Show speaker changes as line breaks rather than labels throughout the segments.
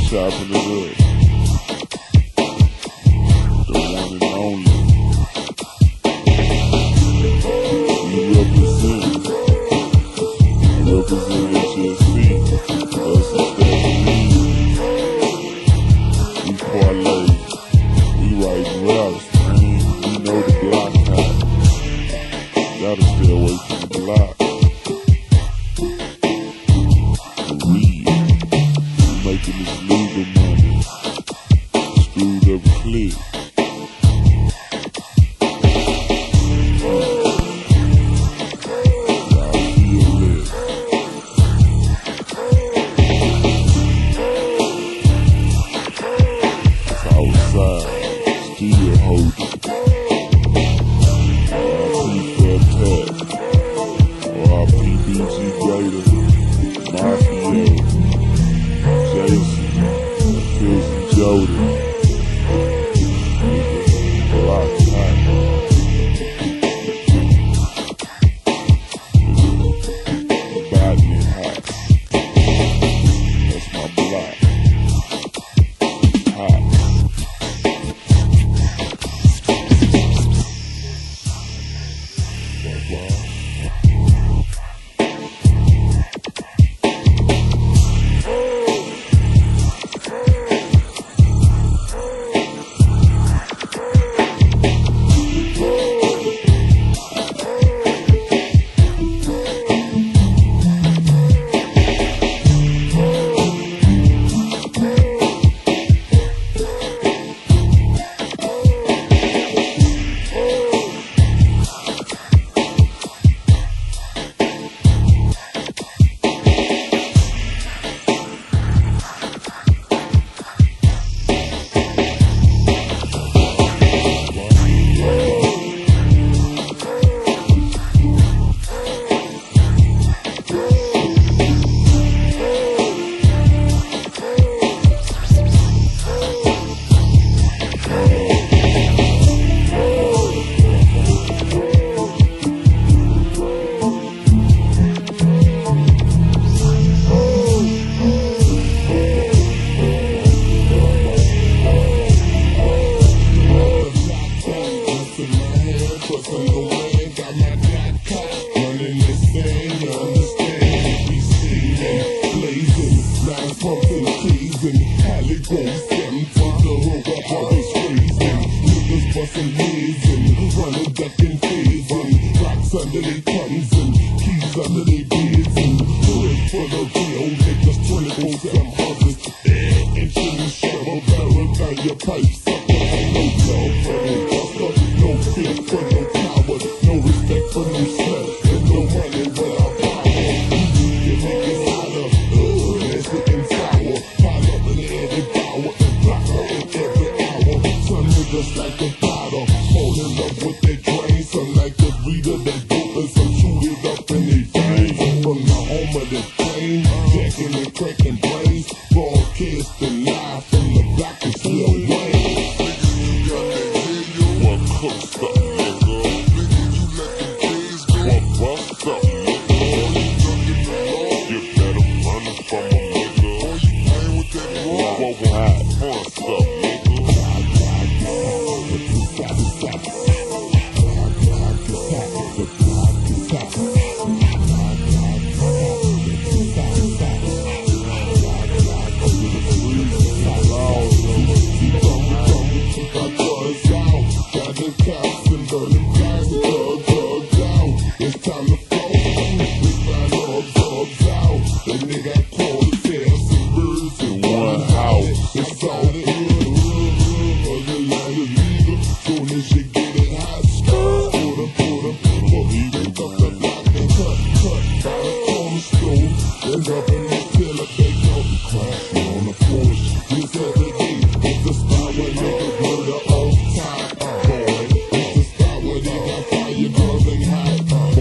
chopping it up. The one and only. We represent HSC. Us and Stephanie. We parlay. We write raps, man. We know the block hot. Gotta stay away from the block. Making this legal money, screwed up a clip. Y'all feel it. It's outside, still holding. R.I.P. Fat Tat, R.I.P. BG Gator, Mafia. Jason, Pilsen Jody, Block Hot, Body Hot, that's my block, hot.
Bustin' heads and running, ducking feds and rocks under their tongues and keys under their beards and hood full of real niggas, 24/7 hustlers, and shooting shovel barrel down your pipes up. Ain't no love for no buster, no fear for no coward, no respect for no slut, and no money without power. You niggas holler, that's looking sour, pile up in every power and block her in every hour. Some niggas like a falling up with their drains, some like the reader, they dope, and some shoot it up in their veins. From the home of the plane, jacking and cracking brains, broadcasting live from the block of Lil Wayne.
One close up, nigga. One bust up, nigga. You better run from a nigga. One hot bust up, nigga.
It's time to flow. We find all dogs out. The nigga called the tail, some birds in one house. It's all good. The line is legal. Soon as you get it hot, put up. Pick up the block and cut. By the cornerstone. End up in the pillar. They call the crashing on the porch. This every day. It's the spot where niggas murder all time. Boy, it's the spot where they got fire guns and hot.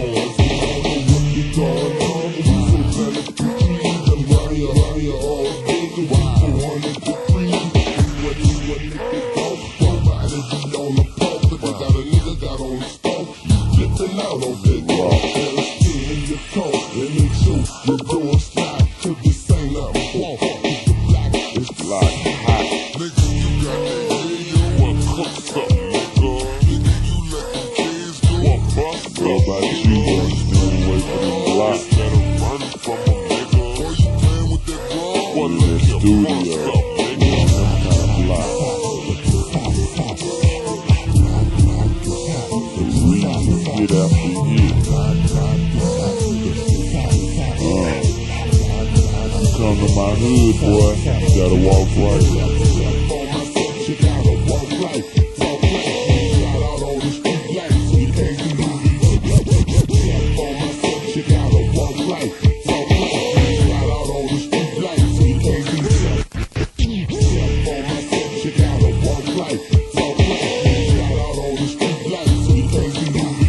Out on that wall, and stay in your car, and make sure your door slide to the same up. Walk, the block is blocked.
in the studio. Hit after hit. Come to my hood, boy. You gotta walk right. You gotta walk right. Got out on the street lights, so you can't do it. You gotta walk right. Got out on the street lights, so you can't do it. You gotta walk right. Got out on the street lights, so you can't do it.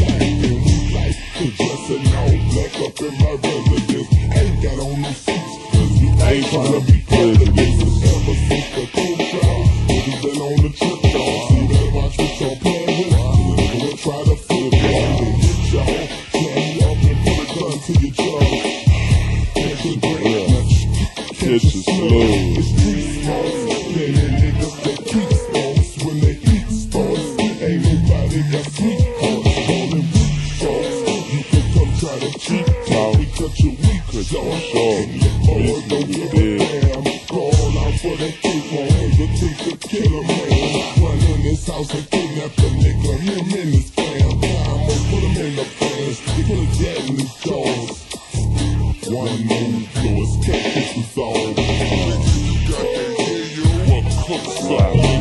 Dressing all black up in my residence. Ain't got on no suits, cause we ain't tryna be presidents. Ever since the cold trial, niggas been on the trip, y'all. So you better watch what y'all playing with. Niggas will try to flip y'all and hit y'all. Jam you up and put a gun to your jaw. Catch a break, catch a slow. It's street smarts, then the niggas that keep sports. When they eat sports, ain't nobody got sweet hearts. Rolling weak shorts. Try to cheat, we cut you weak, cause y'all short. Boys don't give a damn. Call out for the people, you think to kill a man. Run in this house and kidnap the nigga, him in his fam. I'ma put him in the pants, put a jet in his jaws. One move, Louis, can't kiss his all. You got that hear you, what cooks up?